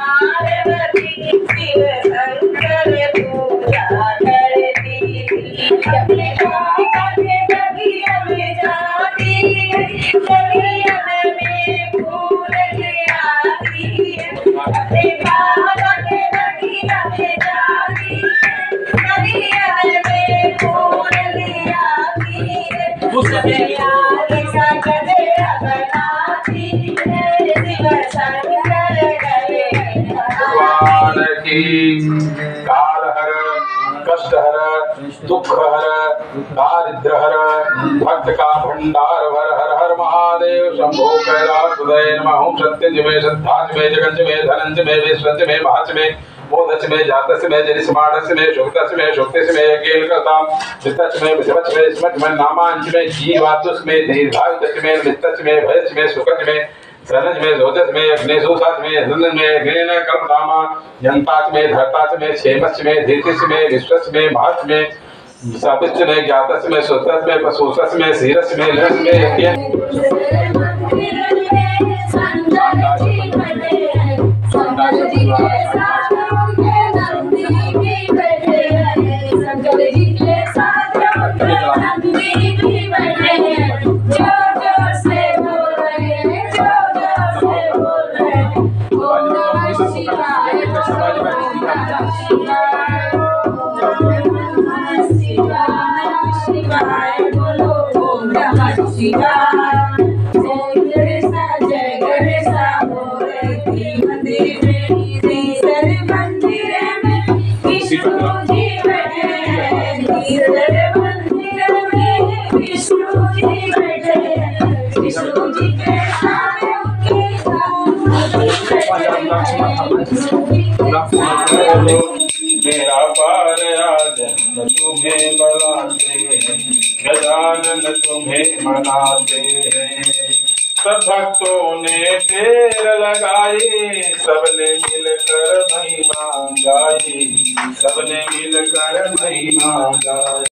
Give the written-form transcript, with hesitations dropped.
पार्वती शिव शंकर पूजा करती, अपने काका के बगिया में जाती, बगिया में फूल ले आती, अपने काका के बगिया में जाती, बगिया में फूल ले आती, गजरा बनाती, शिव शंकर भगवान की काल हर, कष्ट हर, दुख हर, दारिद्र हर, भक्त का भंडार भर, हर हर महादेव शंभो कैलाश उदय नमः। ओम सत्यं च मे श्रद्धा च मे जगन् च मे धनं च मे विश्वं च मे महत् च मे बोधस्य मे जातस्य मे जनिस्माडस्य मे शुक्तस्य मे शुक्तिस्य मे यज्ञेनकृतां वित्तस्य मे विषवस्य मे स्मृतिः मे नामांच मे जीवातुस्य मे दीर्घायुतस्य मे नित्यस्य मे भयस्य मे सुखस्य मे शरणज में जोतस में अग्निशोषाच में हृदय में अग्नेन कल्पनामा जनताच में धरताच में क्षेमच में धीतिच में विश्वस में महत् में सापिच में ज्ञातस में सुतस में पशुसस में सीरस में लस में मेरा पार आज तुम्हें बुलाते हैं, गजानन तुम्हें मनाते हैं। सब भक्तों ने पैर लगाए, सबने मिलकर महिमा गाई, सबने मिलकर महिमा गाई।